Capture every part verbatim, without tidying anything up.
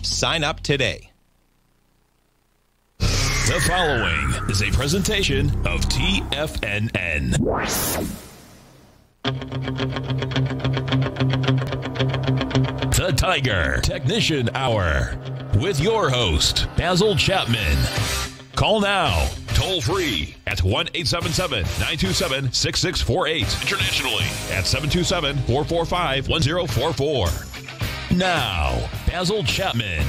Sign up today. The following is a presentation of T F N N. The Tiger Technician Hour with your host, Basil Chapman. Call now, toll free at one eight seven seven, nine two seven, six six four eight. Internationally at seven two seven, four four five, one zero four four. Now, Basil Chapman.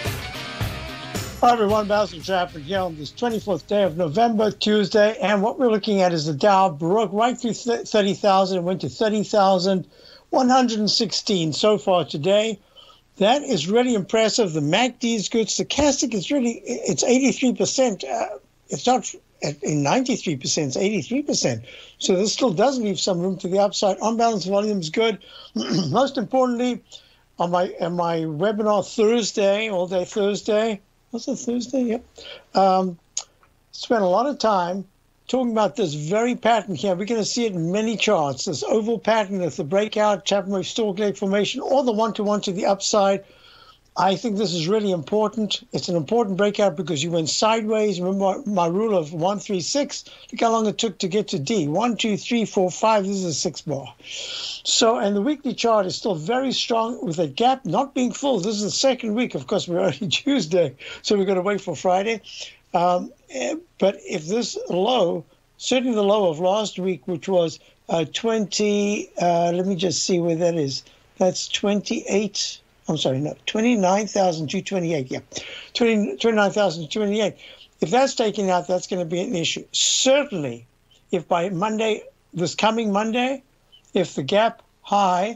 Hi everyone, Basil Chapman here on this twenty-fourth day of November, Tuesday, and what we're looking at is the Dow broke right through thirty thousand and went to thirty thousand one hundred sixteen so far today. That is really impressive. The M A C D is good. Stochastic is really, it's eighty-three percent. Uh, it's not in ninety-three percent, it's eighty-three percent. So this still does leave some room to the upside. On balance volume is good. Most importantly, on my, on my webinar Thursday, all day Thursday, was it Thursday? Yep. Um, spent a lot of time talking about this very pattern here. We're going to see it in many charts. This oval pattern of the breakout, ChapmanWave stalk leg formation, or the one-to-one to the upside. I think this is really important. It's an important breakout because you went sideways. Remember my rule of one, three, six. Look how long it took to get to D. One, two, three, four, five. This is a six bar. So, and the weekly chart is still very strong with a gap not being full. This is the second week. Of course, we're only Tuesday, so we're going to wait for Friday. Um, but if this low, certainly the low of last week, which was uh, twenty, uh, let me just see where that is. That's twenty-eight. I'm sorry, no, twenty-nine thousand two hundred twenty-eight. Yeah, twenty-nine thousand two hundred twenty-eight. If that's taken out, that's going to be an issue. Certainly, if by Monday, this coming Monday, if the gap high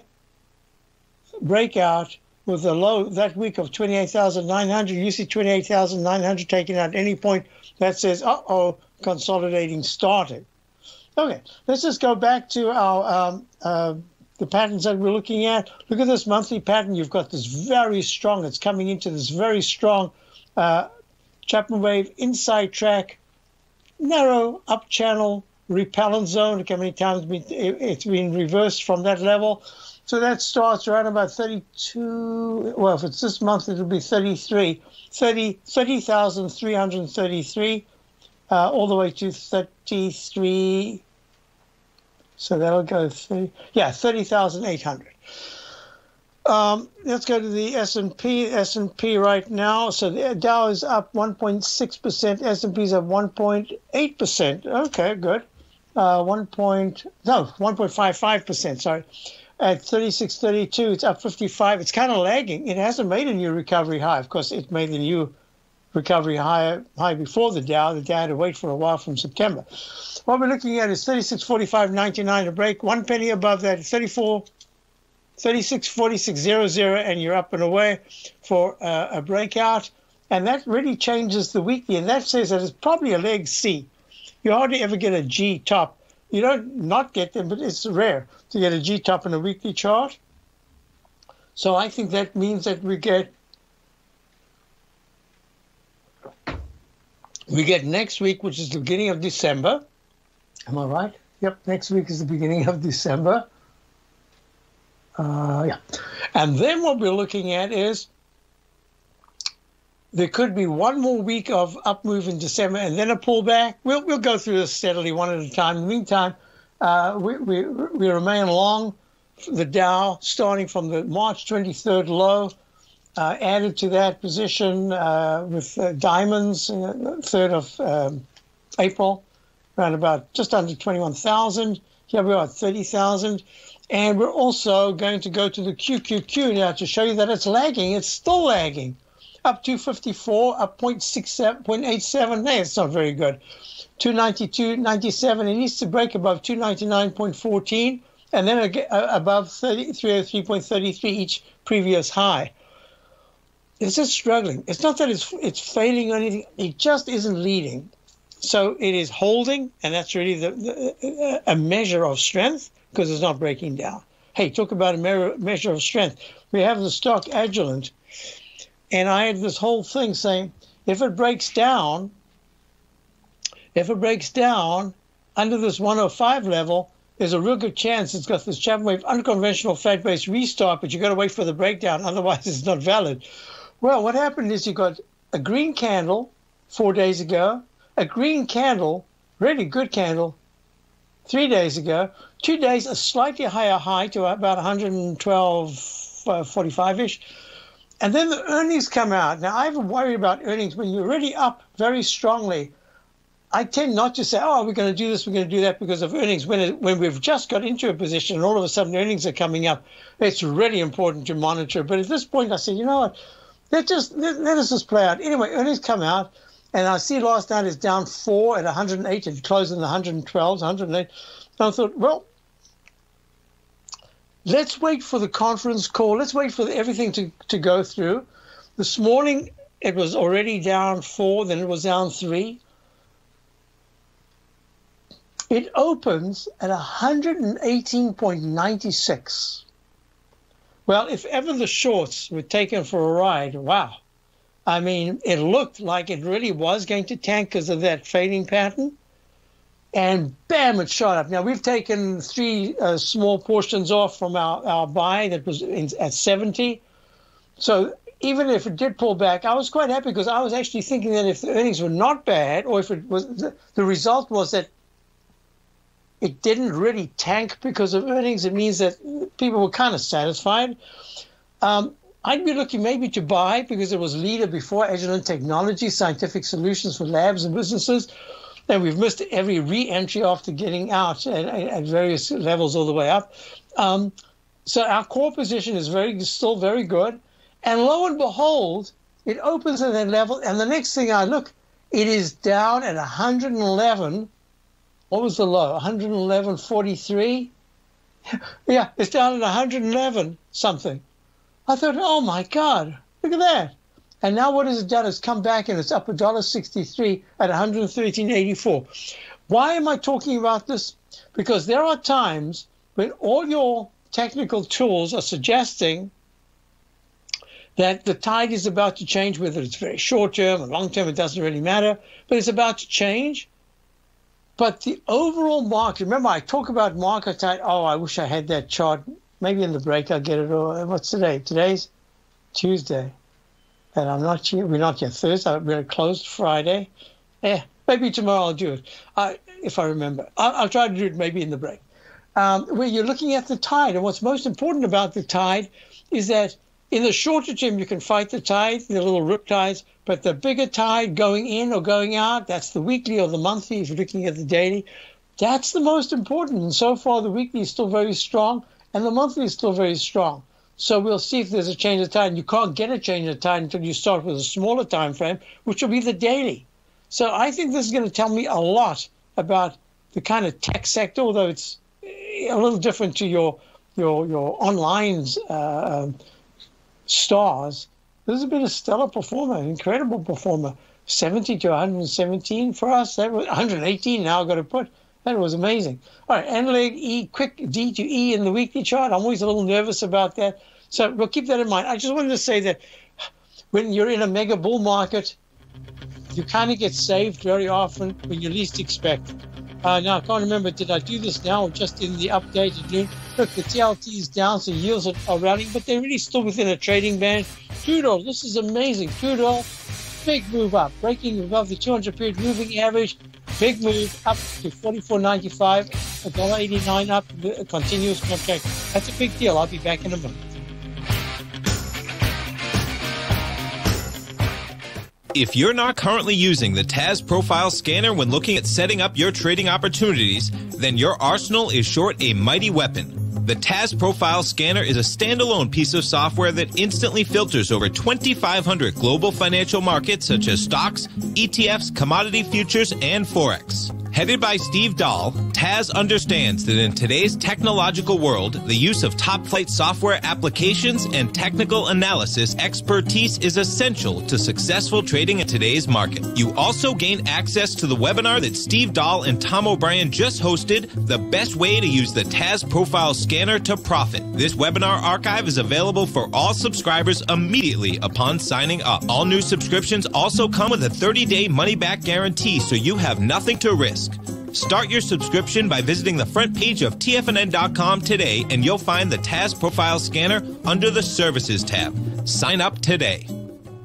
breakout with the low that week of twenty-eight thousand nine hundred, you see twenty-eight thousand nine hundred taken out at any point, that says, uh-oh, consolidating started. Okay, let's just go back to our um, uh, the patterns that we're looking at. Look at this monthly pattern. You've got this very strong, it's coming into this very strong uh, Chapman wave inside track, narrow up channel repellent zone. Look how many times it's been reversed from that level. So that starts around about thirty-two, well, if it's this month, it'll be thirty-three, thirty, thirty thousand three hundred thirty-three, uh, all the way to thirty-three. So that'll go, thirty, yeah, thirty thousand eight hundred. Um, let's go to the S and P. S and P right now. So the Dow is up one point six percent. S and P is up one point eight percent. Okay, good. Uh, one point, no, one point five five percent, sorry. At thirty-six thirty-two, it's up fifty-five. It's kind of lagging. It hasn't made a new recovery high. Of course, it made the new recovery high, high before the Dow. The Dow had to wait for a while from September. What we're looking at is thirty-six forty-five ninety-nine to break. One penny above that, thirty-four, thirty-six forty-six zero zero, and you're up and away for uh, a breakout. And that really changes the weekly. And that says that it's probably a leg C. You hardly ever get a G top. You don't not get them, but it's rare to get a G top in a weekly chart. So I think that means that we get we get next week, which is the beginning of December. Am I right? Yep, next week is the beginning of December. Uh, yeah. And then what we're looking at is there could be one more week of up move in December and then a pullback. We'll we'll go through this steadily one at a time. In the meantime, uh, we, we we remain long the Dow starting from the March twenty-third low, uh, added to that position uh, with uh, diamonds, uh, third of um, April, around about just under twenty-one thousand. Here we are at thirty thousand. And we're also going to go to the Q Q Q now to show you that it's lagging. It's still lagging. Up two fifty-four, up zero point six seven, zero point eight seven. Hey, it's not very good. two ninety-two ninety-seven. It needs to break above two ninety-nine point one four, and then above three oh three point three three each previous high. It's just struggling. It's not that it's it's failing or anything. It just isn't leading. So it is holding, and that's really the, the, a measure of strength because it's not breaking down. Hey, talk about a measure of strength. We have the stock Agilent. And I had this whole thing saying, if it breaks down, if it breaks down under this one oh five level, there's a real good chance it's got this ChapmanWave unconventional fat-based restart, but you've got to wait for the breakdown. Otherwise, it's not valid. Well, what happened is you got a green candle four days ago, a green candle, really good candle, three days ago, two days, a slightly higher high to about one twelve forty-five-ish. And then the earnings come out. Now, I have a worry about earnings. When you're already up very strongly, I tend not to say, oh, we're going to do this, we're going to do that because of earnings. When it, when we've just got into a position and all of a sudden earnings are coming up, it's really important to monitor. But at this point, I say, you know what, let, just, let, let us just play out. Anyway, earnings come out, and I see last night is down four at one hundred eight. It closed in the one twelve, one hundred eight. And I thought, well, let's wait for the conference call. Let's wait for everything to, to go through. This morning, it was already down four, then it was down three. It opens at one hundred eighteen nine six. Well, if ever the shorts were taken for a ride, wow. I mean, it looked like it really was going to tank because of that fading pattern. And bam, it shot up. Now, we've taken three uh, small portions off from our, our buy that was in, at seventy. So even if it did pull back, I was quite happy because I was actually thinking that if the earnings were not bad, or if it was the, the result was that it didn't really tank because of earnings, it means that people were kind of satisfied. Um, I'd be looking maybe to buy because it was leader before, Agilent Technology, scientific solutions for labs and businesses. And we've missed every re-entry after getting out at, at various levels all the way up. Um, so our core position is very still very good. And lo and behold, it opens at that level. And the next thing I look, it is down at one hundred eleven. What was the low? one eleven forty-three? Yeah, it's down at one hundred eleven something. I thought, oh, my God, look at that. And now what has it done? It's come back and it's up one dollar sixty-three at one thirteen eighty-four. Why am I talking about this? Because there are times when all your technical tools are suggesting that the tide is about to change, whether it's very short term or long term, it doesn't really matter, but it's about to change. But the overall market, remember I talk about market tide, oh, I wish I had that chart. Maybe in the break I'll get it. Or what's today? Today's Tuesday. And I'm not here. We're not yet Thursday. We're closed Friday. Yeah, maybe tomorrow I'll do it, I, if I remember. I'll, I'll try to do it maybe in the break. Um, where you're looking at the tide. And what's most important about the tide is that in the shorter term, you can fight the tide, the little rip tides. But the bigger tide going in or going out, that's the weekly or the monthly, if you're looking at the daily. That's the most important. And so far, the weekly is still very strong, and the monthly is still very strong. So we'll see if there's a change of tide. And you can't get a change of tide until you start with a smaller time frame, which will be the daily. So I think this is going to tell me a lot about the kind of tech sector, although it's a little different to your your your online uh, stars. This has been a stellar performer, an incredible performer. seventy to one seventeen for us. That was one eighteen now I've got to put. That was amazing. All right, analog E, quick D to E in the weekly chart. I'm always a little nervous about that. So we'll keep that in mind. I just wanted to say that when you're in a mega bull market, you kind of get saved very often when you least expect it. Uh, now, I can't remember, did I do this now or just in the updated noon? Look, the T L T is down, so yields are, are rallying, but they're really still within a trading band. Crude oil, this is amazing. Crude oil, big move up, breaking above the two hundred period moving average. Big move up to forty-four ninety-five, one dollar eighty-nine up, a continuous contract. That's a big deal. I'll be back in a moment. If you're not currently using the T A S Profile Scanner when looking at setting up your trading opportunities, then your arsenal is short a mighty weapon. The T A S Profile Scanner is a standalone piece of software that instantly filters over twenty-five hundred global financial markets such as stocks, E T Fs, commodity futures, and Forex. Headed by Steve Dahl, T A S understands that in today's technological world, the use of top-flight software applications and technical analysis expertise is essential to successful trading in today's market. You also gain access to the webinar that Steve Dahl and Tom O'Brien just hosted, The Best Way to Use the T A S Profile Scanner to Profit. This webinar archive is available for all subscribers immediately upon signing up. All new subscriptions also come with a thirty-day money-back guarantee, so you have nothing to risk. Start your subscription by visiting the front page of T F N N dot com today, and you'll find the T A S Profile Scanner under the Services tab. Sign up today.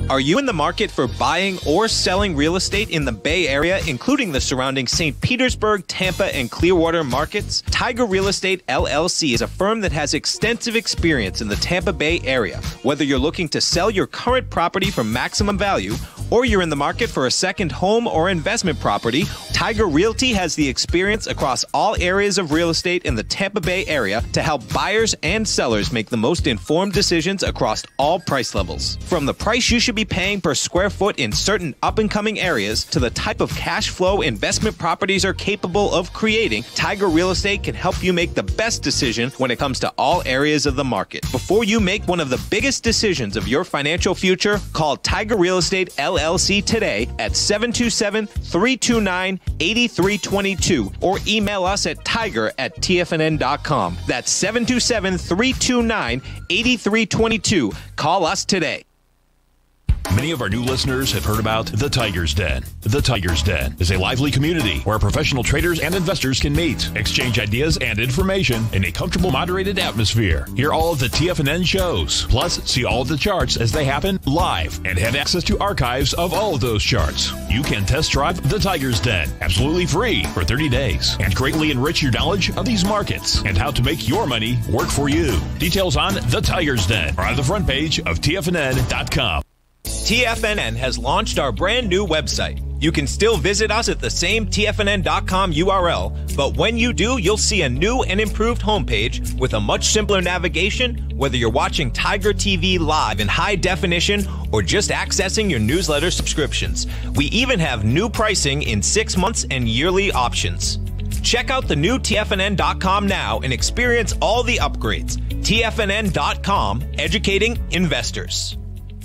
Are you in the market for buying or selling real estate in the Bay Area, including the surrounding Saint Petersburg, Tampa, and Clearwater markets? Tiger Real Estate L L C is a firm that has extensive experience in the Tampa Bay area. Whether you're looking to sell your current property for maximum value, or you're in the market for a second home or investment property, Tiger Realty has the experience across all areas of real estate in the Tampa Bay area to help buyers and sellers make the most informed decisions across all price levels. From the price you should be paying per square foot in certain up-and-coming areas to the type of cash flow investment properties are capable of creating, Tiger Real Estate can help you make the best decision when it comes to all areas of the market. Before you make one of the biggest decisions of your financial future, call Tiger Real Estate L L C today at seven two seven, three two nine, eight three two two or email us at tiger at T F N N dot com. That's seven two seven, three two nine, eight three two two. Call us today. Many of our new listeners have heard about The Tiger's Den. The Tiger's Den is a lively community where professional traders and investors can meet, exchange ideas and information in a comfortable, moderated atmosphere. Hear all of the T F N N shows, plus see all of the charts as they happen live and have access to archives of all of those charts. You can test drive The Tiger's Den absolutely free for thirty days and greatly enrich your knowledge of these markets and how to make your money work for you. Details on The Tiger's Den are on the front page of T F N N dot com. T F N N has launched our brand new website. You can still visit us at the same T F N N dot com U R L, but when you do, you'll see a new and improved homepage with a much simpler navigation, whether you're watching Tiger T V live in high definition or just accessing your newsletter subscriptions. We even have new pricing in six months and yearly options. Check out the new T F N N dot com now and experience all the upgrades. T F N N dot com, educating investors.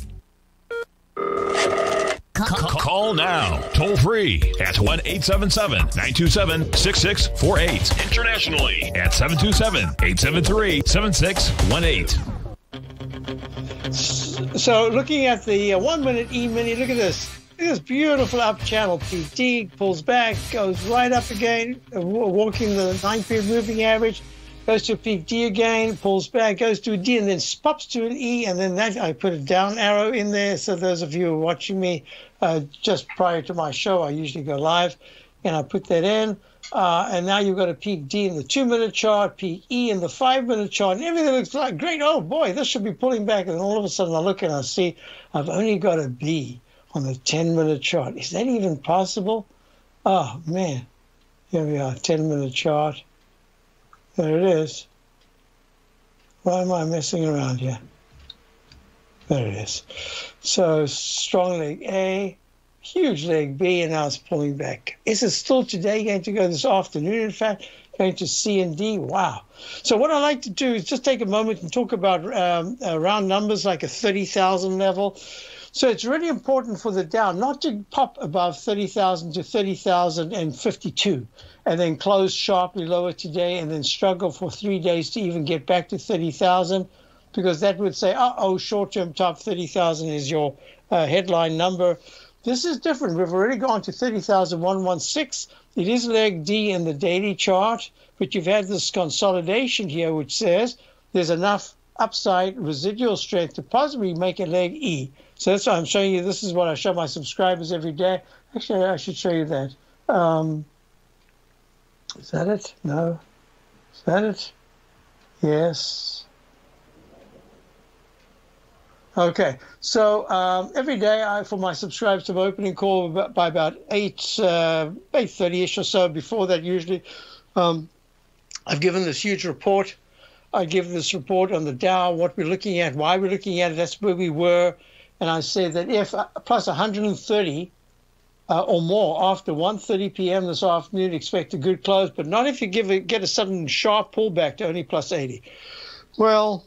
Call now, toll free at one eight seven seven, nine two seven, six six four eight. Internationally at seven two seven, eight seven three, seven six one eight. So looking at the uh, one-minute E-mini, look at this. Look at this beautiful up channel. P T pulls back, goes right up again, uh, walking the nine-period moving average. Goes to a peak D again, pulls back, goes to a D, and then pops to an E, and then that I put a down arrow in there. So those of you who are watching me uh, just prior to my show, I usually go live, and I put that in. Uh, and now you've got a peak D in the two-minute chart, peak E in the five-minute chart, and everything looks like great. Oh, boy, this should be pulling back. And all of a sudden I look and I see I've only got a B on the ten-minute chart. Is that even possible? Oh, man. Here we are, ten-minute chart. There it is. Why am I messing around here? There it is. So strong leg A, huge leg B, and now it's pulling back. Is it still today going to go this afternoon, in fact, going to C and D? Wow. So what I like to do is just take a moment and talk about um, uh, round numbers like a thirty thousand level. So it's really important for the Dow not to pop above thirty thousand to thirty thousand fifty-two and then close sharply lower today and then struggle for three days to even get back to thirty thousand, because that would say, uh-oh, short-term top thirty thousand is your uh, headline number. This is different. We've already gone to thirty thousand one hundred sixteen. It is leg D in the daily chart, but you've had this consolidation here which says there's enough upside residual strength to possibly make a leg E. So that's why I'm showing you. This is what I show my subscribers every day. Actually, I should show you that. Um, is that it? No. Is that it? Yes. Okay. So um, every day I, for my subscribers, have opening call by about eight, uh, eight thirty-ish or so. Before that, usually, um, I've given this huge report. I give this report on the Dow, what we're looking at, why we're looking at it. That's where we were. And I say that if uh, plus one hundred thirty uh, or more after one thirty p.m. this afternoon, expect a good close, but not if you give it, get a sudden sharp pullback to only plus eighty. Well,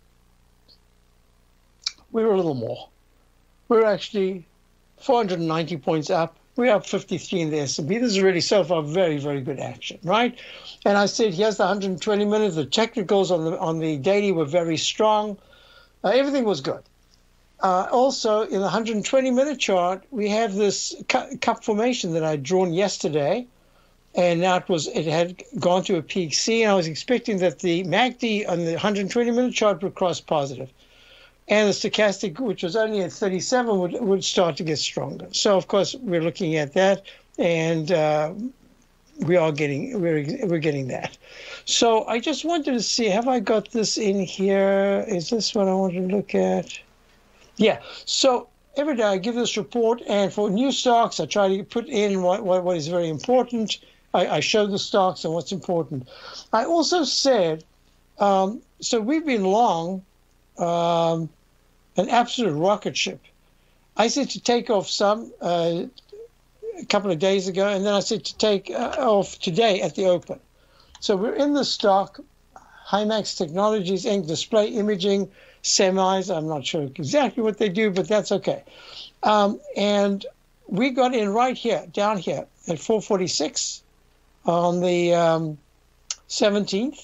we were a little more. We're actually four hundred ninety points up. We're up fifty-three in the S and P. This is really so far very, very good action, right? And I said, here's the one hundred twenty minutes. The technicals on the on the daily were very strong. Uh, everything was good. Uh, also, in the one hundred twenty minute chart, we have this cu cup formation that I'd drawn yesterday, and now it was it had gone to a peak C, and I was expecting that the M A C D on the one hundred twenty minute chart would cross positive. and the stochastic, which was only at thirty-seven, would, would start to get stronger. So, of course, we're looking at that, and uh, we are getting we're we're getting that. So I just wanted to see, have I got this in here? Is this what I want to look at? Yeah. So every day I give this report, and for new stocks, I try to put in what what, what is very important. I, I show the stocks and what's important. I also said, um, so we've been long. Um, an absolute rocket ship. I said to take off some uh, a couple of days ago, and then I said to take uh, off today at the open. So we're in the stock, Himax Technologies, Incorporated, display imaging, semis. I'm not sure exactly what they do, but that's okay. Um, and we got in right here, down here at four forty-six on the um, seventeenth.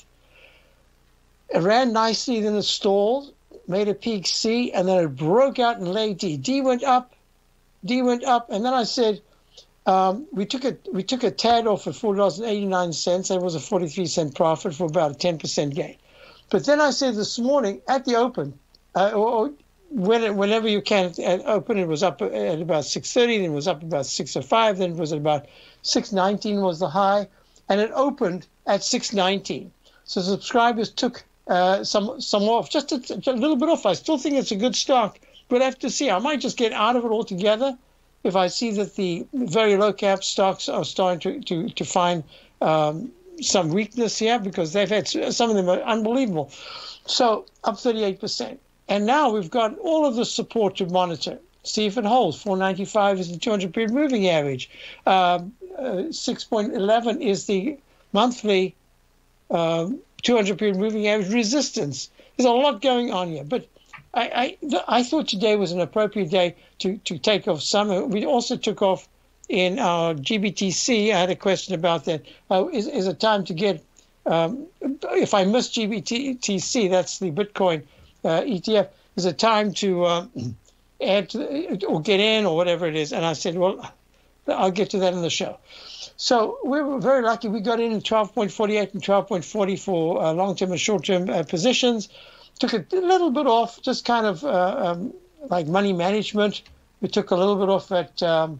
It ran nicely, then it stalled, made a peak C, and then it broke out and laid D. D went up, D went up, and then I said um, we took a we took a tad off at four dollars and eighty nine cents. That was a forty three cent profit for about a ten percent gain. But then I said this morning at the open, uh, or, or when it, whenever you can at open, it was up at about six thirty, then it was up about six oh five, then it was at about six nineteen was the high, and it opened at six nineteen. So subscribers took Uh, some some off, just a, a little bit off. I still think it's a good stock. We'll have to see. I might just get out of it altogether if I see that the very low cap stocks are starting to to to find um, some weakness here, because they've had some of them are unbelievable. So up thirty-eight percent, and now we've got all of the support to monitor. See if it holds. four ninety-five is the two hundred period moving average. Um, uh, six point one one is the monthly. Um, two hundred period moving average resistance. There's a lot going on here, but I I, I thought today was an appropriate day to, to take off some. We also took off in our G B T C. I had a question about that. Uh, is, is it time to get, um, if I miss G B T C, that's the Bitcoin uh, E T F, is it time to uh, add to, or get in or whatever it is? And I said, well, I'll get to that in the show. So we were very lucky. We got in at twelve point four eight and twelve point four zero for uh, long-term and short-term uh, positions. Took a little bit off, just kind of uh, um, like money management. We took a little bit off at um,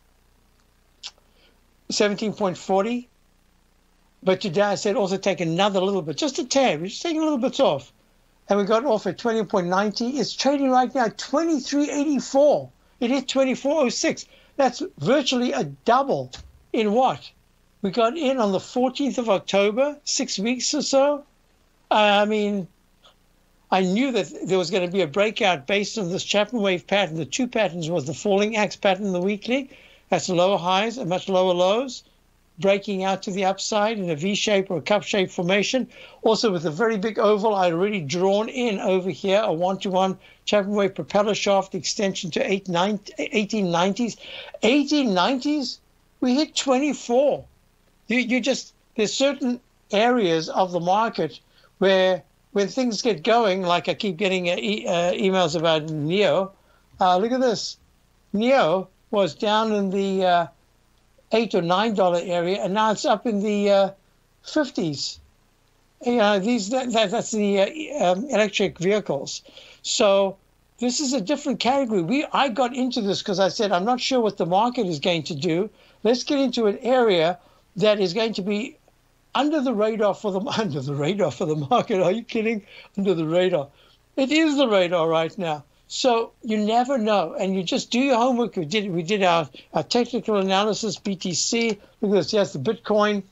seventeen point four zero. But today I said also take another little bit, just a tad. We're just taking a little bit off. And we got off at twenty point nine zero. It's trading right now at twenty-three eighty-four. It hit twenty-four oh six. That's virtually a double. In what? We got in on the fourteenth of October, six weeks or so. I mean, I knew that there was going to be a breakout based on this ChapmanWave pattern. The two patterns was the falling axe pattern, the weekly. That's lower highs and much lower lows, breaking out to the upside in a V-shape or a cup-shaped formation. Also with a very big oval, I'd already drawn in over here, a one-to-one ChapmanWave propeller shaft extension to eighteen nineties. eighteen nineties? We hit twenty-four. You, you just, there's certain areas of the market where when things get going, like I keep getting uh, e- uh, emails about Neo. Uh, look at this. Neo was down in the uh, eight or nine dollar area, and now it's up in the uh, fifties. You know, these that, that that's the uh, um, electric vehicles. So this is a different category. We I got into this because I said I'm not sure what the market is going to do. Let's get into an area that is going to be under the radar for the under the radar for the market. Are you kidding? Under the radar. It is the radar right now. So you never know, and you just do your homework. We did we did our, our technical analysis, B T C. Look at this. Yes, the Bitcoin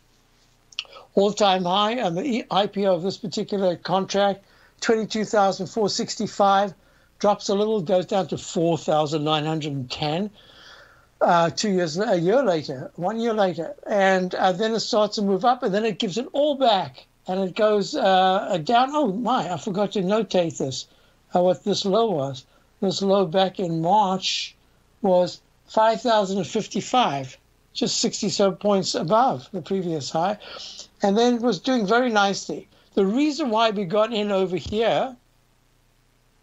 all-time high and the I P O of this particular contract, twenty-two thousand four hundred sixty-five, drops a little, goes down to four thousand nine hundred ten. Uh, two years, a year later, one year later, and uh, then it starts to move up, and then it gives it all back, and it goes uh, down. Oh my! I forgot to notate this. Uh, what this low was? This low back in March was five thousand fifty-five, just sixty so points above the previous high, and then it was doing very nicely. The reason why we got in over here.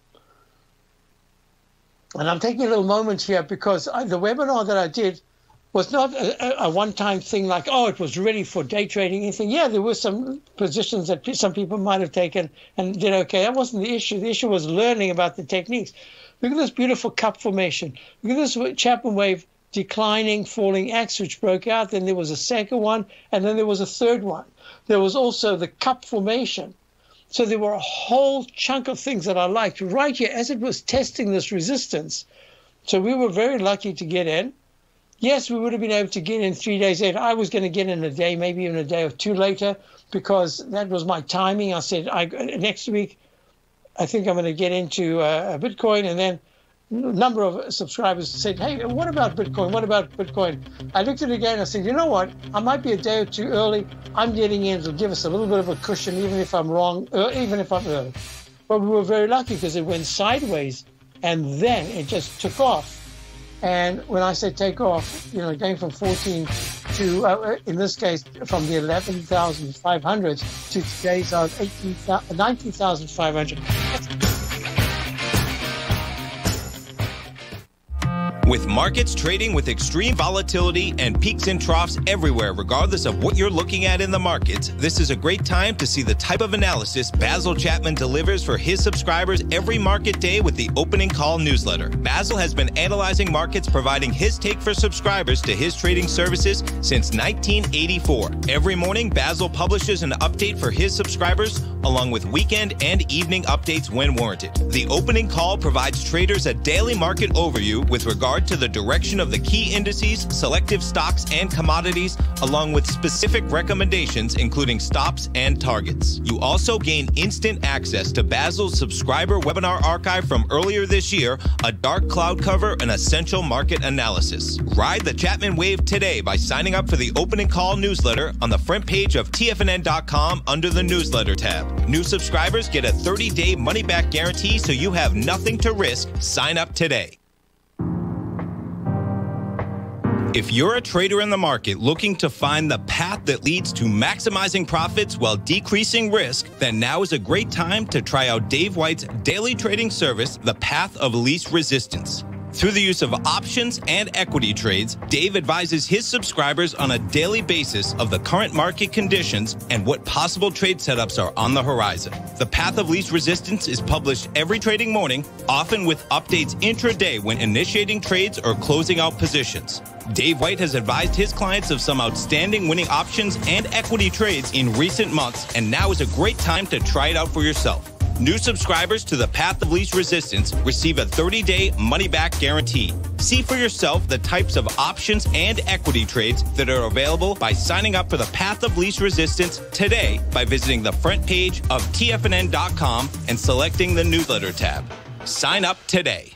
And I'm taking a little moment here because I, the webinar that I did was not a, a one-time thing like, oh, it was ready for day trading, anything. Yeah, there were some positions that some people might have taken and did okay. That wasn't the issue. The issue was learning about the techniques. Look at this beautiful cup formation. Look at this Chapman wave declining, falling axe, which broke out. Then there was a second one, and then there was a third one. There was also the cup formation. So there were a whole chunk of things that I liked right here as it was testing this resistance. So we were very lucky to get in. Yes, we would have been able to get in three days later. I was going to get in a day, maybe even a day or two later, because that was my timing. I said, I, next week, I think I'm going to get into uh, Bitcoin. And then a number of subscribers said, hey, what about Bitcoin? What about Bitcoin? I looked at it again. I said, you know what? I might be a day or two early. I'm getting in. It'll give us a little bit of a cushion, even if I'm wrong, uh, even if I'm early. But we were very lucky because it went sideways, and then it just took off. And when I say take off, you know, going from fourteen to, uh, in this case, from the eleven thousand five hundreds to today's uh, nineteen thousand five hundred. With markets trading with extreme volatility and peaks and troughs everywhere, regardless of what you're looking at in the markets, this is a great time to see the type of analysis Basil Chapman delivers for his subscribers every market day with the Opening Call newsletter. Basil has been analyzing markets, providing his take for subscribers to his trading services since nineteen eighty-four. Every morning, Basil publishes an update for his subscribers, along with weekend and evening updates when warranted. The Opening Call provides traders a daily market overview with regard to the direction of the key indices, selective stocks, and commodities, along with specific recommendations, including stops and targets. You also gain instant access to Basil's subscriber webinar archive from earlier this year, a dark cloud cover, and essential market analysis. Ride the Chapman wave today by signing up for the Opening Call newsletter on the front page of T F N N dot com under the newsletter tab. New subscribers get a thirty-day money-back guarantee, so you have nothing to risk. Sign up today. If you're a trader in the market looking to find the path that leads to maximizing profits while decreasing risk, then now is a great time to try out Dave White's daily trading service, The Path of Least Resistance. Through the use of options and equity trades, Dave advises his subscribers on a daily basis of the current market conditions and what possible trade setups are on the horizon. The Path of Least Resistance is published every trading morning, often with updates intraday when initiating trades or closing out positions. Dave White has advised his clients of some outstanding winning options and equity trades in recent months, and now is a great time to try it out for yourself. New subscribers to the Path of Least Resistance receive a thirty-day money-back guarantee. See for yourself the types of options and equity trades that are available by signing up for the Path of Least Resistance today by visiting the front page of T F N N dot com and selecting the newsletter tab. Sign up today.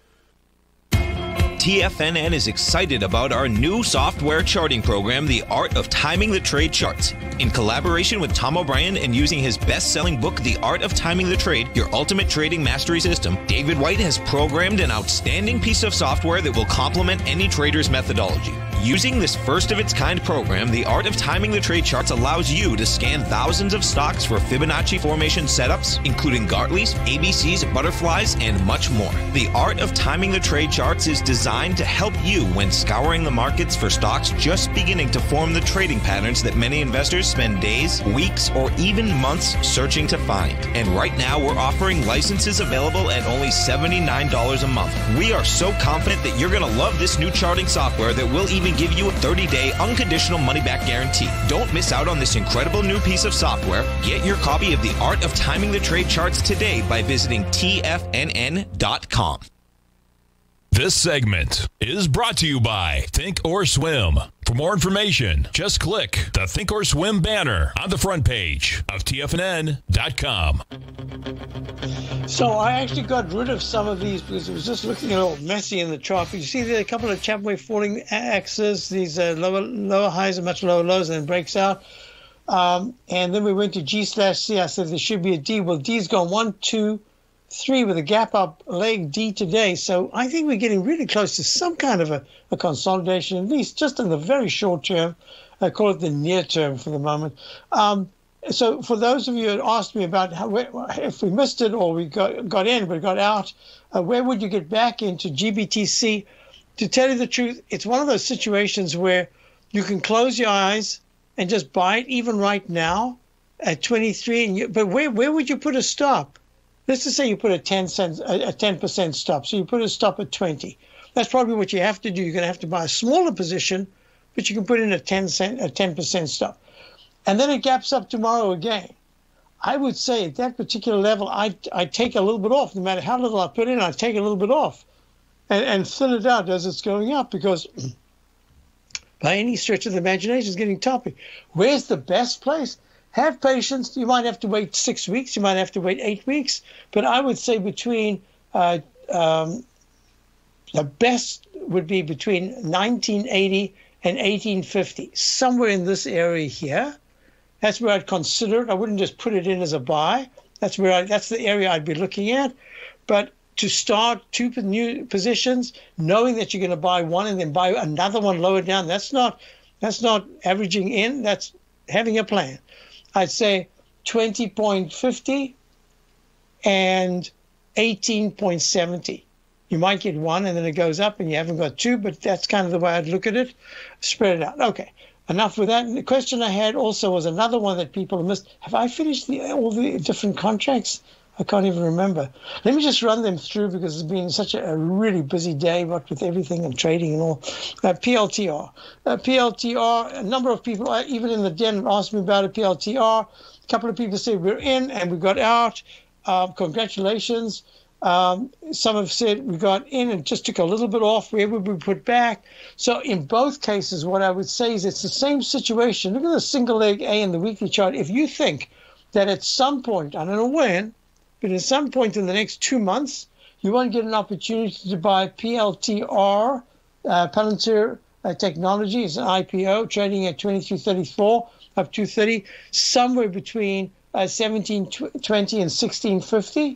T F N N is excited about our new software charting program, The Art of Timing the Trade Charts. In collaboration with Tom O'Brien and using his best-selling book, The Art of Timing the Trade, Your Ultimate Trading Mastery System, David White has programmed an outstanding piece of software that will complement any trader's methodology. Using this first-of-its-kind program, The Art of Timing the Trade Charts allows you to scan thousands of stocks for Fibonacci formation setups, including Gartley's, A B C's, butterflies, and much more. The Art of Timing the Trade Charts is designed to help you when scouring the markets for stocks just beginning to form the trading patterns that many investors spend days, weeks, or even months searching to find. And right now, we're offering licenses available at only seventy-nine dollars a month. We are so confident that you're going to love this new charting software that will even give you a thirty-day unconditional money-back guarantee. Don't miss out on this incredible new piece of software. Get your copy of The Art of Timing the Trade Charts today by visiting T F N N dot com. This segment is brought to you by Think or Swim. For more information, just click the Think or Swim banner on the front page of T F N N dot com. So I actually got rid of some of these because it was just looking a little messy in the chart. You see there are a couple of Chapman falling axes, these uh, lower lower highs and much lower lows, and then breaks out. Um, and then we went to G slash C. I said there should be a D. Well, D's gone one, two, three with a gap up leg D today. So I think we're getting really close to some kind of a, a consolidation, at least just in the very short term. I call it the near term for the moment. Um, so for those of you who asked me about how, if we missed it or we got, got in but got out, uh, where would you get back into G B T C? to tell you the truth, it's one of those situations where you can close your eyes and just buy it even right now at twenty-three. And you, but where where would you put a stop? Let's just say you put a ten cents, a, a ten percent stop. So you put a stop at twenty. That's probably what you have to do. You're going to have to buy a smaller position, but you can put in a ten cent, a ten percent stop, and then it gaps up tomorrow again. I would say at that particular level, I I take a little bit off. No matter how little I put in, I take a little bit off, and and thin it out as it's going up, because by any stretch of the imagination, it's getting toppy. Where's the best place? Have patience. You might have to wait six weeks. You might have to wait eight weeks. But I would say between uh, um, the best would be between nineteen eighty and eighteen fifty, somewhere in this area here. That's where I'd consider it. I wouldn't just put it in as a buy. That's where I, that's the area I'd be looking at. But to start two new positions, knowing that you're going to buy one and then buy another one lower down, that's not that's not averaging in. That's having a plan. I'd say twenty point five zero and eighteen point seven zero. You might get one and then it goes up and you haven't got two, but that's kind of the way I'd look at it. Spread it out. Okay. Enough with that. And the question I had also was another one that people missed. Have I finished the, all the different contracts? I can't even remember. Let me just run them through because it's been such a, a really busy day, what with everything and trading and all. Uh, P L T R. Uh, P L T R, a number of people, uh, even in the den, asked me about it. P L T R. A couple of people said we're in and we got out. Uh, congratulations. Um, some have said we got in and just took a little bit off. Where would we put back? So in both cases, what I would say is it's the same situation. Look at the single leg A in the weekly chart. If you think that at some point, I don't know when, but at some point in the next two months, you won't get an opportunity to buy P L T R, uh, Palantir uh, Technology, is an I P O trading at twenty-three thirty-four, up two thirty, somewhere between uh, seventeen twenty and sixteen fifty.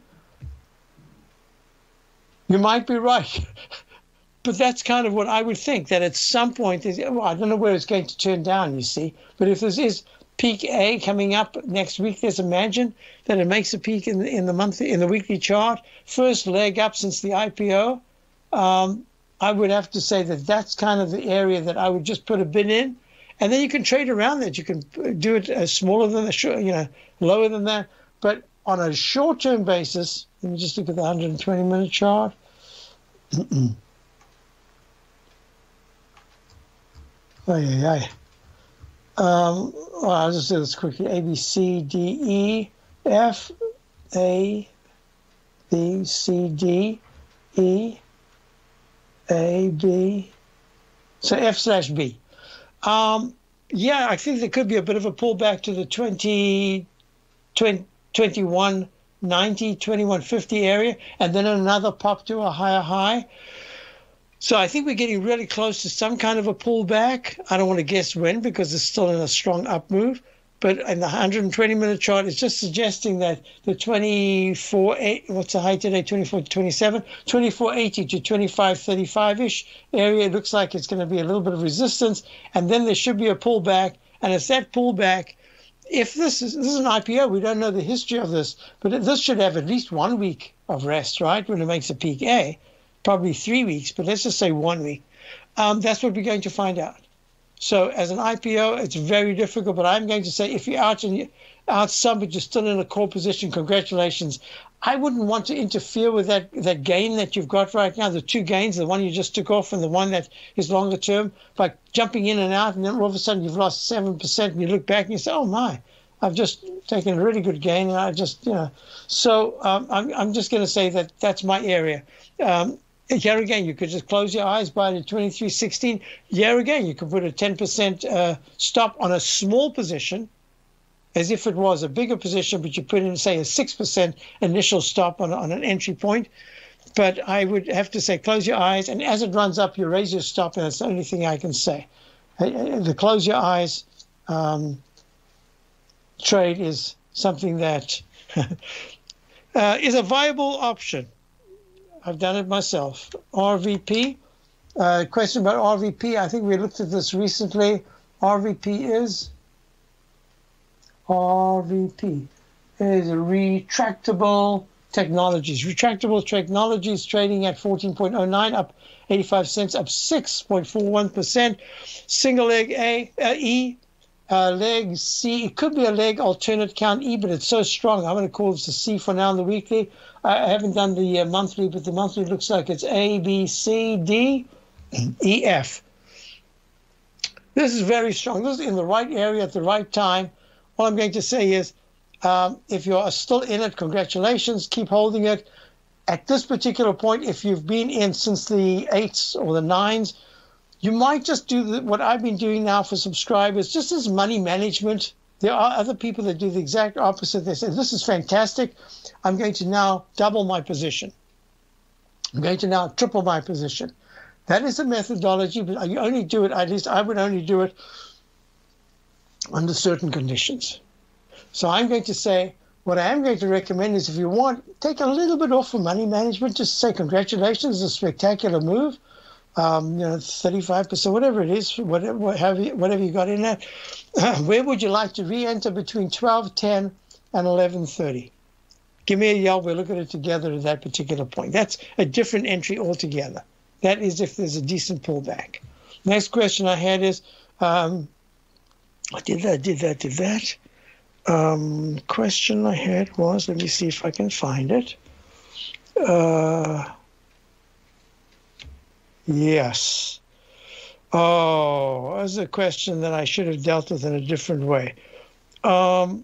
You might be right, but that's kind of what I would think, that at some point, well, I don't know where it's going to turn down, you see, but if this is peak A coming up next week, let's imagine that it makes a peak in the, in the month, in the weekly chart, first leg up since the I P O, um, I would have to say that that's kind of the area that I would just put a bid in, and then you can trade around that. You can do it uh, smaller than that, you know, lower than that, but on a short-term basis, let me just look at the one hundred twenty minute chart. Oh, yeah, yeah. Um, well, I'll just do this quickly. A, B, C, D, E, F, A, B, C, D, E, A, B. So F slash B. Um, yeah, I think there could be a bit of a pullback to the twenty, twenty, twenty-one ninety, twenty-one fifty area, and then another pop to a higher high. So I think we're getting really close to some kind of a pullback. I don't want to guess when because it's still in a strong up move. But in the one hundred twenty minute chart, it's just suggesting that the twenty-four, what's the high today, twenty-four twenty-seven, twenty-four eighty to twenty-five thirty-five-ish area. It looks like it's going to be a little bit of resistance, and then there should be a pullback. And it's that pullback. If this is this is an I P O, we don't know the history of this, but this should have at least one week of rest, right, when it makes a peak A. Probably three weeks, but let's just say one week. Um, that's what we're going to find out. So as an I P O, it's very difficult, but I'm going to say if you're out and you out some, but you're still in a core position, congratulations. I wouldn't want to interfere with that, that gain that you've got right now, the two gains, the one you just took off and the one that is longer term, by jumping in and out, and then all of a sudden you've lost seven percent, and you look back and you say, oh, my, I've just taken a really good gain, and I just, you know. So um, I'm, I'm just going to say that that's my area. Um, Here again, you could just close your eyes, buy it at twenty-three sixteen. Here again, you could put a ten percent uh, stop on a small position, as if it was a bigger position, but you put in, say, a six percent initial stop on, on an entry point. But I would have to say close your eyes, and as it runs up, you raise your stop, and that's the only thing I can say. The close your eyes um, trade is something that uh, is a viable option. I've done it myself. R V P, uh, question about R V P. I think we looked at this recently. R V P is, R V P is a retractable Technologies. Retractable Technologies trading at fourteen point oh nine, up eighty-five cents, up six point four one percent. Single leg A, uh, E, uh, leg C. It could be a leg alternate count E, but it's so strong. I'm going to call this a C for now in the weekly. I haven't done the uh, monthly, but the monthly looks like it's A, B, C, D, E, F. This is very strong. This is in the right area at the right time. All I'm going to say is, um, if you're still in it, congratulations. Keep holding it. At this particular point, if you've been in since the eights or the nines, you might just do the, what I've been doing now for subscribers, just as money management. There are other people that do the exact opposite. They say, this is fantastic. I'm going to now double my position. I'm going to now triple my position. That is a methodology, but you only do it, at least I would only do it under certain conditions. So I'm going to say, what I am going to recommend is if you want, take a little bit off for money management, just say congratulations, it's a spectacular move. Um, you know, thirty-five percent, whatever it is, whatever, whatever, you, whatever you got in there. Where would you like to re-enter between twelve ten and eleven thirty? Give me a yell, we'll look at it together at that particular point. That's a different entry altogether. That is if there's a decent pullback. Next question I had is, um, I did that, did that, did that. Um, question I had was, let me see if I can find it. Uh, yes. Oh, that's a question that I should have dealt with in a different way. Um,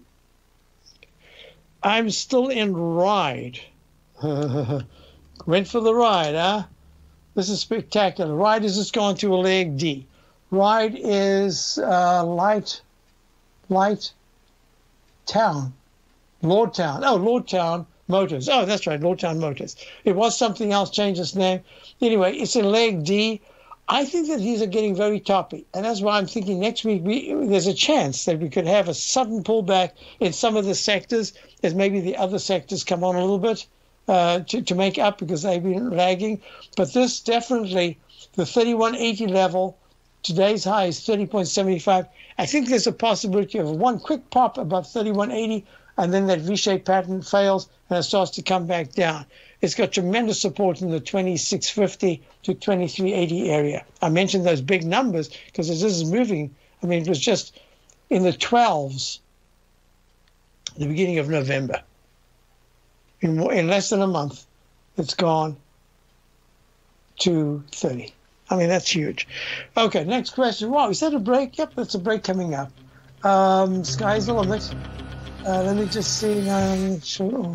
I'm still in ride. Went for the ride, huh? This is spectacular. Ride is just going to a leg D. Ride is uh, light, light town, Lordtown. Oh, Lordtown Motors. Oh, that's right, Lordtown Motors. It was something else, changed its name. Anyway, it's in leg D. I think that these are getting very toppy, and that's why I'm thinking next week we, there's a chance that we could have a sudden pullback in some of the sectors, as maybe the other sectors come on a little bit. Uh, to, to make up because they've been lagging. But this definitely, the thirty-one eighty level, today's high is thirty point seven five. I think there's a possibility of one quick pop above thirty-one eighty, and then that V-shaped pattern fails and it starts to come back down. It's got tremendous support in the twenty-six fifty to twenty-three eighty area. I mentioned those big numbers because this is moving. I mean, it was just in the twelves at the beginning of November. In, in less than a month, it's gone to thirty. I mean, that's huge. Okay, next question. Wow, is that a break? Yep, that's a break coming up. Um, sky's the limit. Uh, let me just see. Um, sure.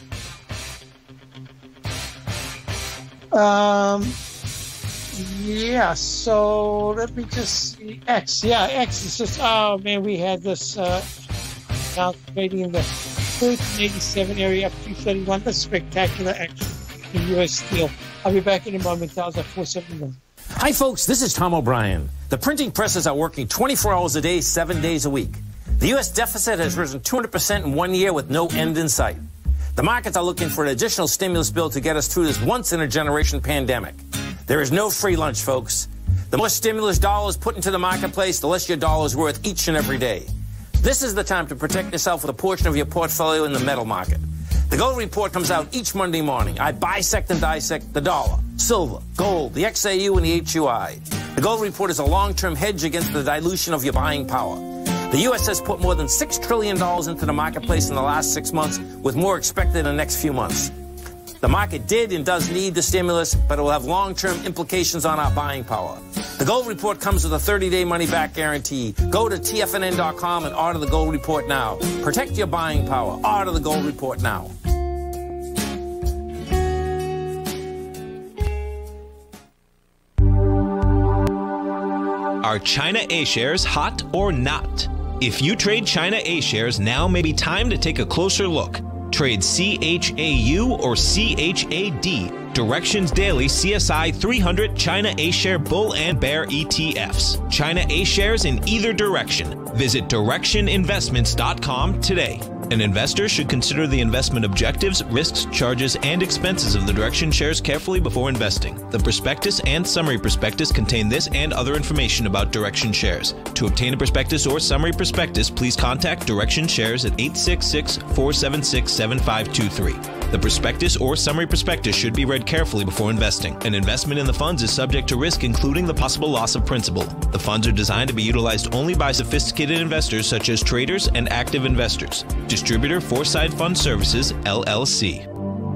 um, yeah, so let me just see. X, yeah, X is just, oh man, we had this uh, now trading in the thirteen eighty-seven area up to thirty-one. That's spectacular action in U S steel. I'll be back in a moment. That was at four seventy-one. Hi, folks. This is Tom O'Brien. The printing presses are working twenty-four hours a day, seven days a week. The U S deficit has risen two hundred percent in one year with no end in sight. The markets are looking for an additional stimulus bill to get us through this once-in-a-generation pandemic. There is no free lunch, folks. The more stimulus dollars put into the marketplace, the less your dollar is worth each and every day. This is the time to protect yourself with a portion of your portfolio in the metal market. The Gold Report comes out each Monday morning. I bisect and dissect the dollar, silver, gold, the X A U, and the H U I. The Gold Report is a long-term hedge against the dilution of your buying power. The U S has put more than six trillion dollars into the marketplace in the last six months, with more expected in the next few months. The market did and does need the stimulus, but it will have long-term implications on our buying power. The Gold Report comes with a thirty-day money-back guarantee. Go to T F N N dot com and order the Gold Report now. Protect your buying power. Order the Gold Report now. Are China A-shares hot or not? If you trade China A-shares, now may be time to take a closer look. Trade C H A U or C H A D, Directions Daily C S I three hundred China A-share Bull and Bear E T Fs. China A-shares in either direction. Visit direction investments dot com today. An investor should consider the investment objectives, risks, charges, and expenses of the Direction shares carefully before investing. The prospectus and summary prospectus contain this and other information about Direction shares. To obtain a prospectus or summary prospectus, please contact Direction shares at eight six six, four seven six, seven five two three. The prospectus or summary prospectus should be read carefully before investing. An investment in the funds is subject to risk, including the possible loss of principal. The funds are designed to be utilized only by sophisticated investors such as traders and active investors. Distributor Foreside Fund Services, L L C.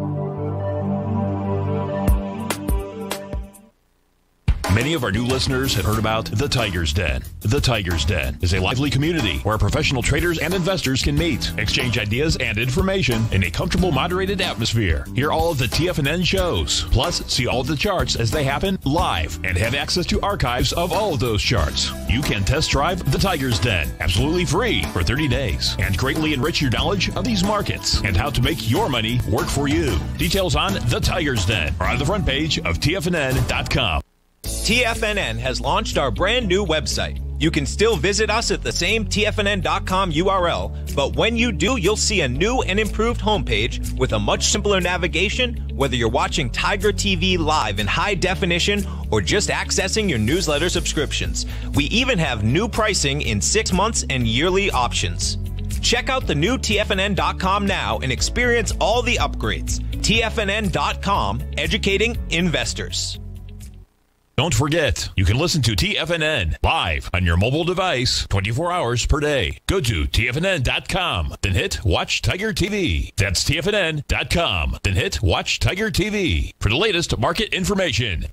Many of our new listeners have heard about The Tiger's Den. The Tiger's Den is a lively community where professional traders and investors can meet, exchange ideas and information in a comfortable, moderated atmosphere. Hear all of the T F N N shows, plus see all of the charts as they happen live and have access to archives of all of those charts. You can test drive The Tiger's Den absolutely free for thirty days and greatly enrich your knowledge of these markets and how to make your money work for you. Details on The Tiger's Den are on the front page of T F N N dot com. T F N N has launched our brand new website. You can still visit us at the same T F N N dot com U R L, but when you do, you'll see a new and improved homepage with a much simpler navigation, whether you're watching Tiger T V live in high definition or just accessing your newsletter subscriptions. We even have new pricing in six months and yearly options. Check out the new T F N N dot com now and experience all the upgrades. T F N N dot com, educating investors. Don't forget, you can listen to T F N N live on your mobile device twenty-four hours per day. Go to T F N N dot com, then hit Watch Tiger T V. That's T F N N dot com, then hit Watch Tiger T V for the latest market information.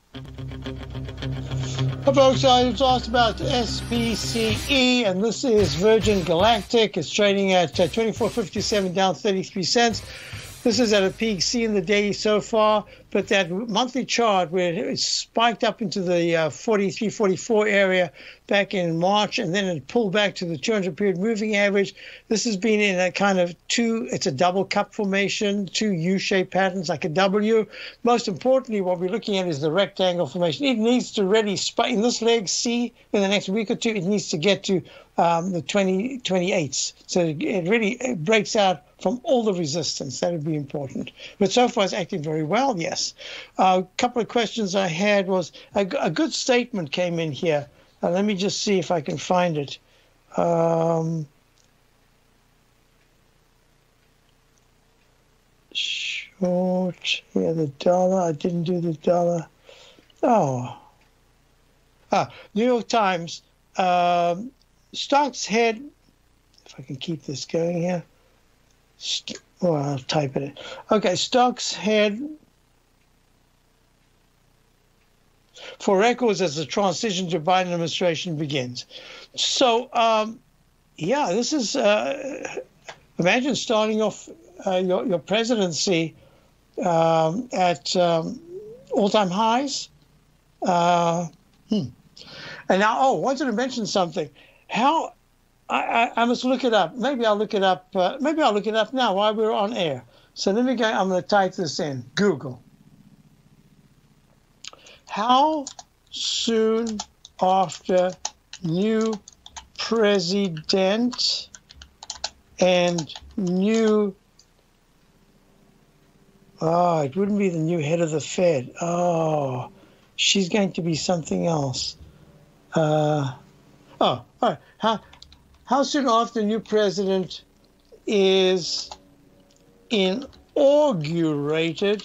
Hi folks, I was asked about S B C E, and this is Virgin Galactic. It's trading at uh, twenty-four fifty-seven, down thirty-three cents. This is at a peak C in the day so far, but that monthly chart where it spiked up into the uh, forty-three, forty-four area back in March, and then it pulled back to the two hundred period moving average. This has been in a kind of two, it's a double cup formation, two U-shaped patterns like a W. Most importantly, what we're looking at is the rectangle formation. It needs to really spike in this leg C in the next week or two. It needs to get to um, the twenty, twenty-eights. So it really it breaks out from all the resistance. That would be important. But so far it's acting very well, yes. A uh, couple of questions I had was, a, a good statement came in here. Uh, let me just see if I can find it. Um, short, yeah, the dollar. I didn't do the dollar. Oh. Ah, New York Times. Um, stocks had, if I can keep this going here. Well, I'll type it in. Okay, stocks had for records as the transition to Biden administration begins. So, um, yeah, this is, uh, imagine starting off uh, your, your presidency um, at um, all-time highs. Uh, hmm. And now, oh, I wanted to mention something. How... I, I, I must look it up. Maybe I'll look it up. Uh, maybe I'll look it up now while we're on air. So let me go. I'm going to type this in. Google. How soon after new president and new... Oh, it wouldn't be the new head of the Fed. Oh, she's going to be something else. Uh, oh, all right. How... How soon after the new president is inaugurated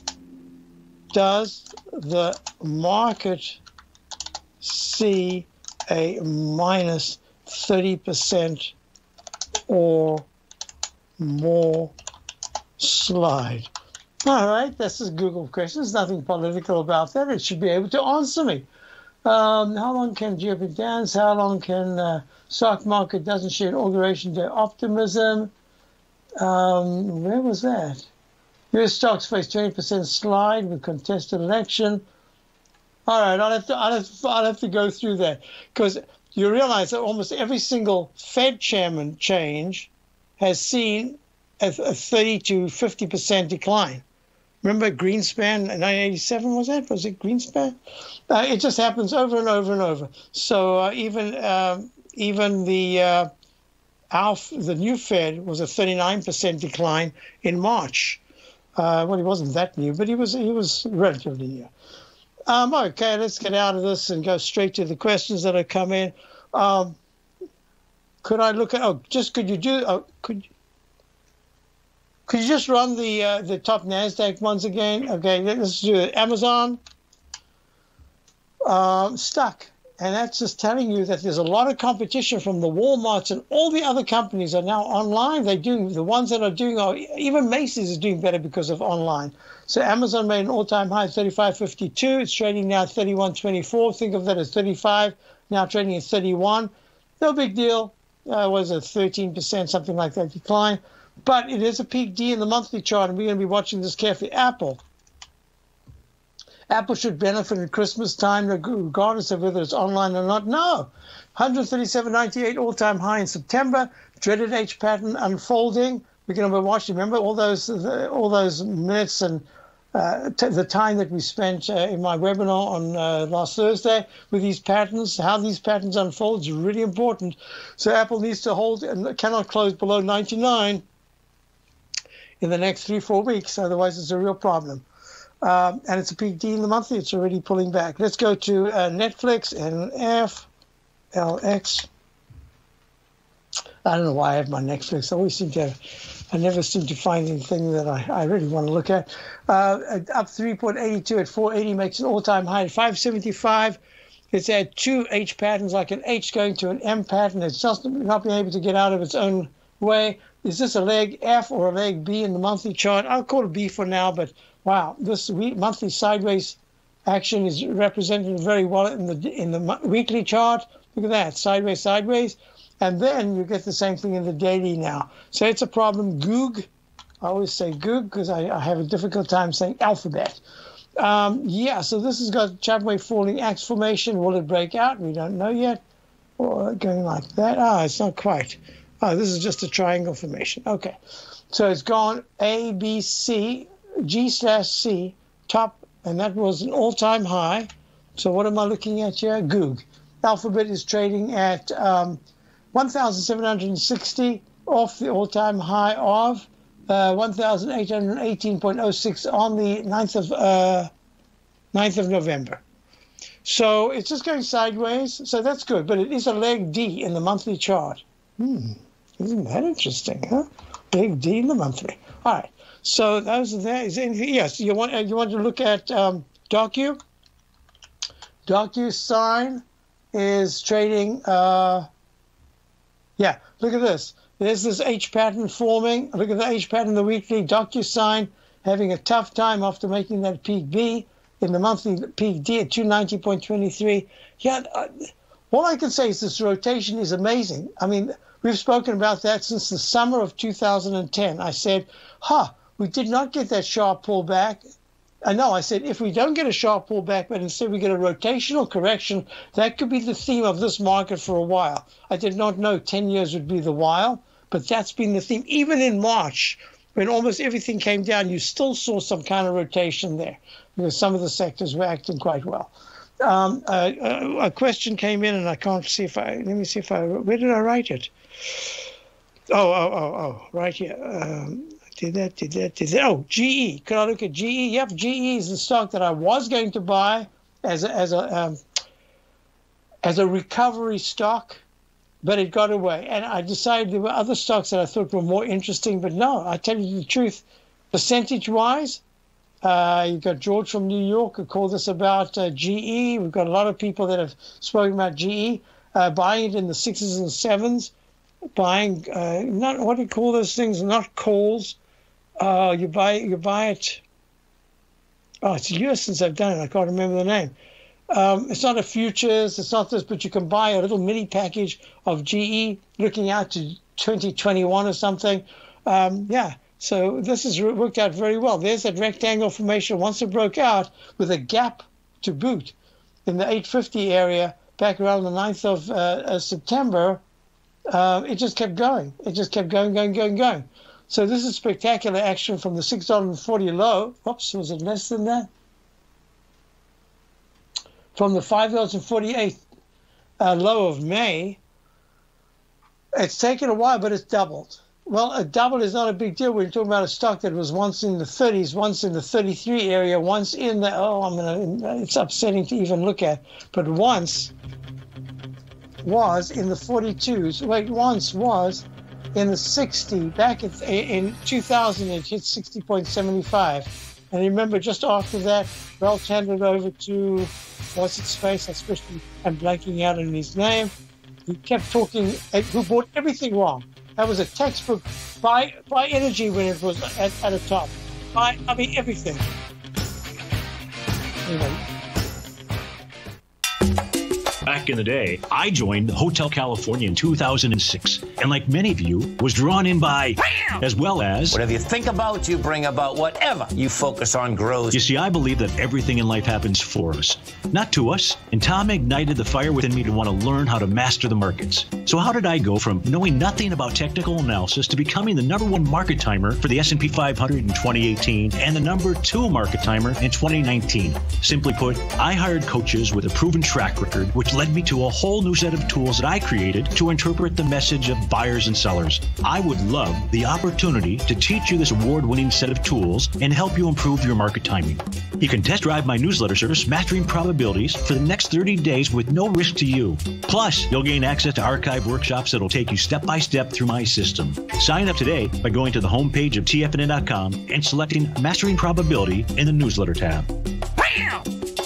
does the market see a minus thirty percent or more slide? All right, that's a Google question. There's nothing political about that. It should be able to answer me. Um, how long can G O P dance? How long can uh, stock market doesn't share inauguration day optimism? Um, where was that? U S stocks face twenty percent slide with contested election. All right, I'll have to, I'll have to, I'll have to go through that, because you realize that almost every single Fed chairman change has seen a, a thirty to fifty percent decline. Remember Greenspan in nineteen eighty-seven, was that? Was it Greenspan? Uh, it just happens over and over and over. So uh, even uh, even the uh, Alf, the new Fed was a thirty-nine percent decline in March. Uh, well, he wasn't that new, but he was he was relatively new. Um, okay, let's get out of this and go straight to the questions that have come in. Um, could I look at? Oh, just could you do? Oh, could Could you just run the uh, the top NASDAQ ones again? Okay, let's do it. Amazon, um, stuck. And that's just telling you that there's a lot of competition from the Walmarts, and all the other companies are now online. They're doing, the ones that are doing, are, even Macy's is doing better because of online. So Amazon made an all-time high, thirty-five fifty-two. It's trading now thirty-one twenty-four. Think of that as thirty-five, now trading at thirty-one. No big deal. Uh, was a thirteen percent, something like that decline. But it is a peak D in the monthly chart, and we're going to be watching this carefully. Apple. Apple should benefit at Christmas time, regardless of whether it's online or not. No. one thirty-seven ninety-eight all-time high in September. Dreaded H pattern unfolding. We're going to be watching. Remember all those all those minutes and uh, t- the time that we spent uh, in my webinar on uh, last Thursday with these patterns. How these patterns unfold is really important. So Apple needs to hold and cannot close below ninety-nine in the next three, four weeks. Otherwise, it's a real problem. Um, and it's a peak D in the monthly. It's already pulling back. Let's go to uh, Netflix and F L X. I don't know why I have my Netflix. I always seem to have, I never seem to find anything that I, I really want to look at. Uh, up three point eight two at four eighty, makes an all-time high at five seventy-five. It's had two H patterns, like an H going to an M pattern. It's just not been able to get out of its own way. Is this a leg F or a leg B in the monthly chart? I'll call it B for now, but wow, this week, monthly sideways action is represented very well in the in the weekly chart. Look at that, sideways, sideways. And then you get the same thing in the daily now. So it's a problem. Goog, I always say Goog because I, I have a difficult time saying alphabet. Um, yeah, so this has got ChapmanWave falling axe formation. Will it break out? We don't know yet. Or going like that. Ah, it's not quite. Oh, this is just a triangle formation. Okay. So it's gone A, B, C, G slash C, top, and that was an all-time high. So what am I looking at here? Goog. Alphabet is trading at um, one thousand seven hundred sixty off the all-time high of uh, one thousand eight hundred eighteen point oh six on the ninth of, uh, ninth of November. So it's just going sideways. So that's good. But it is a leg D in the monthly chart. Hmm. Isn't that interesting, huh? Leg D in the monthly. All right. So those are there. Is there anything? Yes. You want you want to look at um, Docu? DocuSign is trading. Uh, yeah. Look at this. There's this H pattern forming. Look at the H pattern in the weekly. DocuSign having a tough time after making that peak B in the monthly peak D at two ninety point two three. Yeah. Uh, all I can say is this rotation is amazing. I mean, we've spoken about that since the summer of two thousand ten. I said, huh. We did not get that sharp pullback. I know, I said, if we don't get a sharp pullback, but instead we get a rotational correction, that could be the theme of this market for a while. I did not know ten years would be the while, but that's been the theme. Even in March, when almost everything came down, you still saw some kind of rotation there because some of the sectors were acting quite well. Um, uh, a question came in, and I can't see if I, let me see if I, where did I write it? Oh, oh, oh, oh, right here. Um, Did that, did that, did that. Oh, G E. Could I look at G E? Yep, G E is the stock that I was going to buy as a, as a, um, as a recovery stock, but it got away. And I decided there were other stocks that I thought were more interesting, but no, I tell you the truth, percentage-wise, uh, you've got George from New York who called us about uh, G E. We've got a lot of people that have spoken about G E, uh, buying it in the sixes and sevens, buying, uh, not, what do you call those things? Not calls. Uh, you buy you buy it. Oh, it's years since I've done it. I can't remember the name. Um, it's not a futures. It's not this, but you can buy a little mini package of G E looking out to twenty twenty-one or something. Um, yeah. So this has worked out very well. There's that rectangle formation. Once it broke out with a gap to boot in the eight fifty area back around the ninth of uh, September, uh, it just kept going. It just kept going, going, going, going. So this is spectacular action from the six dollars and forty cents low. Oops, was it less than that? From the five dollars and forty-eight cents uh, low of May. It's taken a while, but it's doubled. Well, a double is not a big deal. We're talking about a stock that was once in the thirties, once in the thirty-three area, once in the, oh, I'm gonna, it's upsetting to even look at, but once was in the forty-twos. Wait, once was in the sixty. Back in, in two thousand, it hit sixty point seven five. And remember, just after that, Welch handed over to, what's its face? Especially, I'm blanking out on his name. He kept talking, who bought everything wrong. That was a textbook. Buy, buy energy when it was at, at the top. Buy, I mean, everything. Anyway. Back in the day, I joined Hotel California in two thousand six, and like many of you, was drawn in by, Bam! As well as... Whatever you think about, you bring about. Whatever you focus on grows. You see, I believe that everything in life happens for us, not to us. And Tom ignited the fire within me to want to learn how to master the markets. So how did I go from knowing nothing about technical analysis to becoming the number one market timer for the S and P five hundred in twenty eighteen and the number two market timer in twenty nineteen? Simply put, I hired coaches with a proven track record, which led me to a whole new set of tools that I created to interpret the message of buyers and sellers. I would love the opportunity to teach you this award-winning set of tools and help you improve your market timing. You can test drive my newsletter service, Mastering Probabilities, for the next thirty days with no risk to you. Plus, you'll gain access to archive workshops that'll take you step-by-step through my system. Sign up today by going to the homepage of T F N N dot com and selecting Mastering Probability in the newsletter tab. Bam!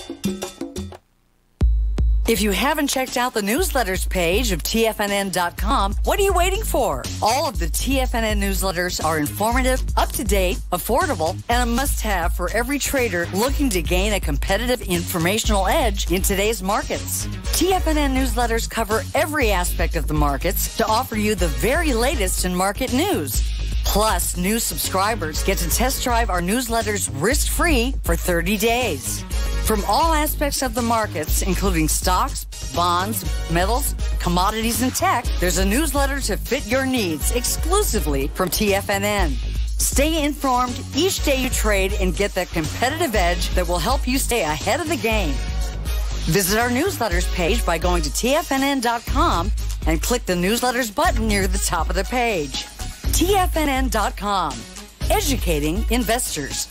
If you haven't checked out the newsletters page of T F N N dot com, what are you waiting for? All of the T F N N newsletters are informative, up-to-date, affordable, and a must-have for every trader looking to gain a competitive informational edge in today's markets. T F N N newsletters cover every aspect of the markets to offer you the very latest in market news. Plus, new subscribers get to test drive our newsletters risk-free for thirty days. From all aspects of the markets, including stocks, bonds, metals, commodities, and tech, there's a newsletter to fit your needs exclusively from T F N N. Stay informed each day you trade and get that competitive edge that will help you stay ahead of the game. Visit our newsletters page by going to T F N N dot com and click the newsletters button near the top of the page. T F N N dot com, educating investors.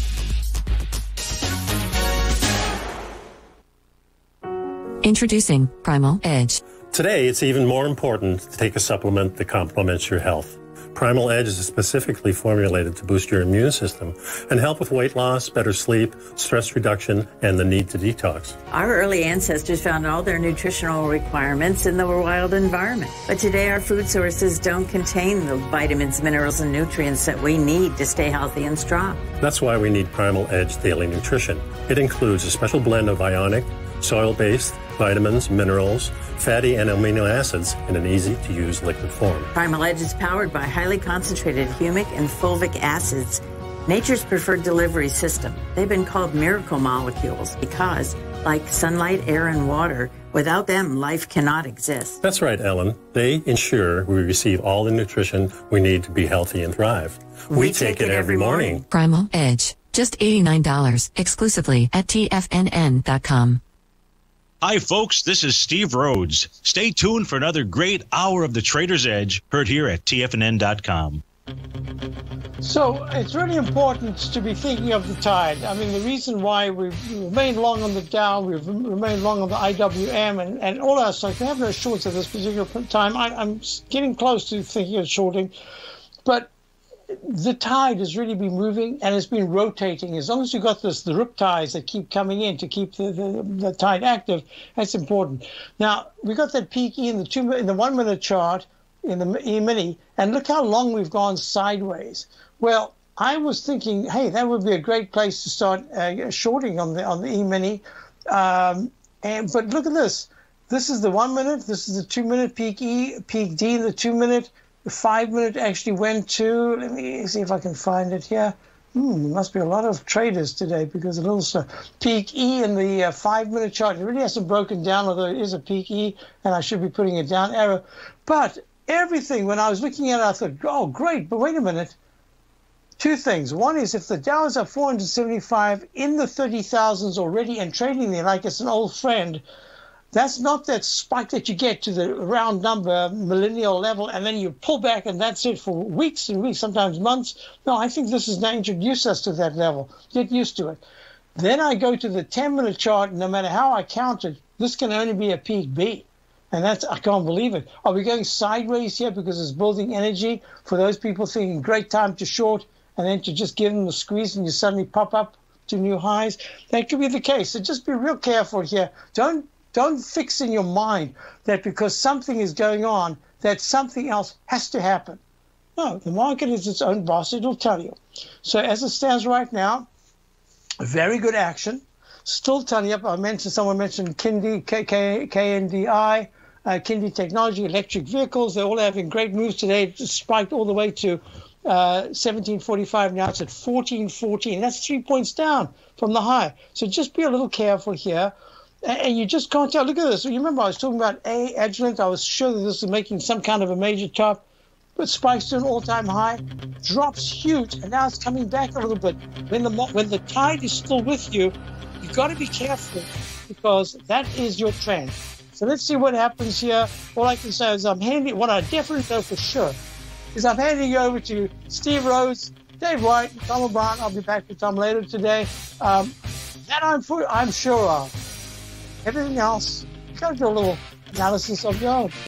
Introducing Primal Edge. Today, it's even more important to take a supplement that complements your health. Primal Edge is specifically formulated to boost your immune system and help with weight loss, better sleep, stress reduction, and the need to detox. Our early ancestors found all their nutritional requirements in the wild environment. But today, our food sources don't contain the vitamins, minerals, and nutrients that we need to stay healthy and strong. That's why we need Primal Edge Daily Nutrition. It includes a special blend of ionic, soil-based vitamins, minerals, fatty and amino acids in an easy-to-use liquid form. Primal Edge is powered by highly concentrated humic and fulvic acids, nature's preferred delivery system. They've been called miracle molecules because, like sunlight, air, and water, without them, life cannot exist. That's right, Ellen. They ensure we receive all the nutrition we need to be healthy and thrive. We, we take, take it, it every morning. morning. Primal Edge, just eighty-nine dollars, exclusively at T F N N dot com. Hi, folks. This is Steve Rhodes. Stay tuned for another great hour of the Trader's Edge, heard here at T F N N dot com. So it's really important to be thinking of the tide. I mean, the reason why we've remained long on the Dow, we've remained long on the I W M, and, and all our stocks, we have no shorts at this particular time. I, I'm getting close to thinking of shorting, but the tide has really been moving and it's been rotating. As long as you've got this, the rip tides that keep coming in to keep the, the, the tide active, that's important. Now, we got that peak E in the two in the one minute chart in the E-mini, and look how long we've gone sideways. Well, I was thinking, hey, that would be a great place to start uh, shorting on the on the E-mini. Um, and but look at this. This is the one minute. This is the two minute peak E, peak D in the two minute. The five minute actually went to, let me see if I can find it here. Hmm, there must be a lot of traders today because a little slow. Peak E in the uh, five minute chart. It really hasn't broken down, although it is a peak E, and I should be putting it down arrow. But everything, when I was looking at it, I thought, oh, great, but wait a minute. Two things. One is if the Dow is at four hundred seventy-five in the thirty thousands already and trading there like it's an old friend, that's not that spike that you get to the round number millennial level and then you pull back and that's it for weeks and weeks, sometimes months. No, I think this has now introduced us to that level. Get used to it. Then I go to the ten minute chart, and no matter how I count it, this can only be a peak B. And that's, I can't believe it. Are we going sideways here because it's building energy for those people thinking great time to short and then to just give them a squeeze and you suddenly pop up to new highs? That could be the case. So just be real careful here. Don't don't fix in your mind that because something is going on, that something else has to happen. No, the market is its own boss. It'll tell you. So as it stands right now, very good action. Still turning up. I mentioned, someone mentioned Kindi, K, K, K N D I, uh, Kindi Technology, electric vehicles. They're all having great moves today. It spiked all the way to uh, seventeen forty-five. Now it's at fourteen fourteen. That's three points down from the high. So just be a little careful here. And, and you just can't tell. Look at this. You remember I was talking about A, Agilent. I was sure that this was making some kind of a major top. But spikes to an all-time high, drops huge, and now it's coming back a little bit. When the when the tide is still with you, you've got to be careful because that is your trend. So let's see what happens here. All I can say is I'm handing, what I definitely know for sure, is I'm handing you over to Steve Rose, Dave White, and Tom O'Brien. I'll be back with Tom later today. Um, that I'm, for, I'm sure of. Everything else, you got to do a little analysis of your own.